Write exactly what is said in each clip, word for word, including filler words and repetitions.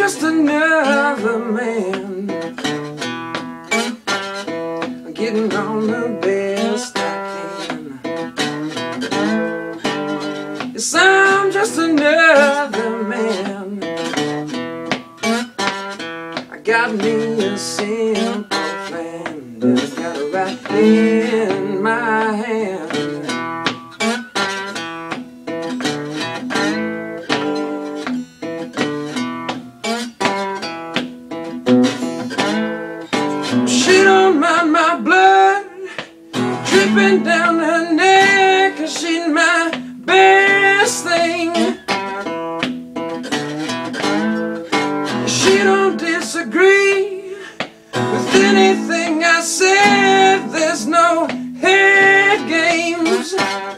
just another man, getting on the best I can. Yes, I'm just another man. I got me a simple plan, and I got it right in my hand. She don't mind my blood dripping down her neck, 'cause she's my best thing. She don't disagree with anything I said. There's no head games,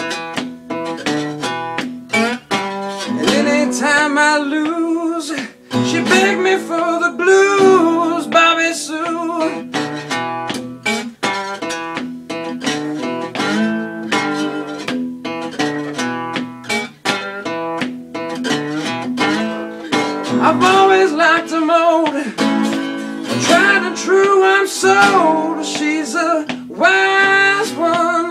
and anytime I lose, she begged me for the blues. Bobby Sue, I've always liked them old, tried and true, I'm sold. She's a wise one.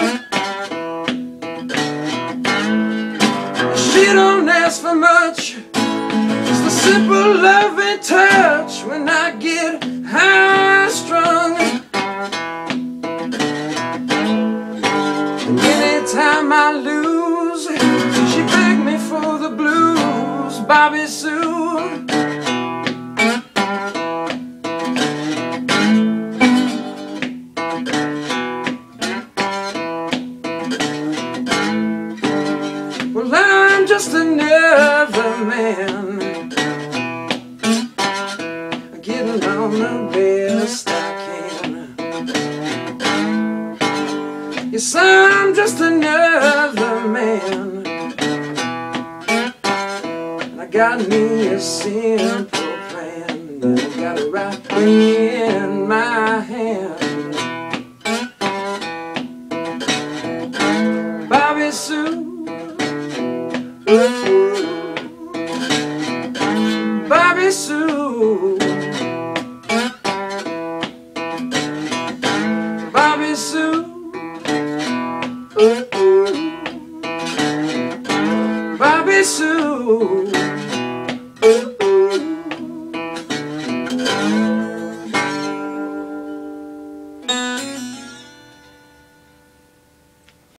She don't ask for much, it's the simple loving touch when I get high strung. And anytime I lose, she begged me for the blues. Bobby Sue, well, I'm just another man, getting on the best I can. Yes, I'm just another man, and I got me a simple plan, and I got it right in my hand. Bobby Sue, ooh, Bobby Sue, Bobby Sue, ooh, Bobby Sue.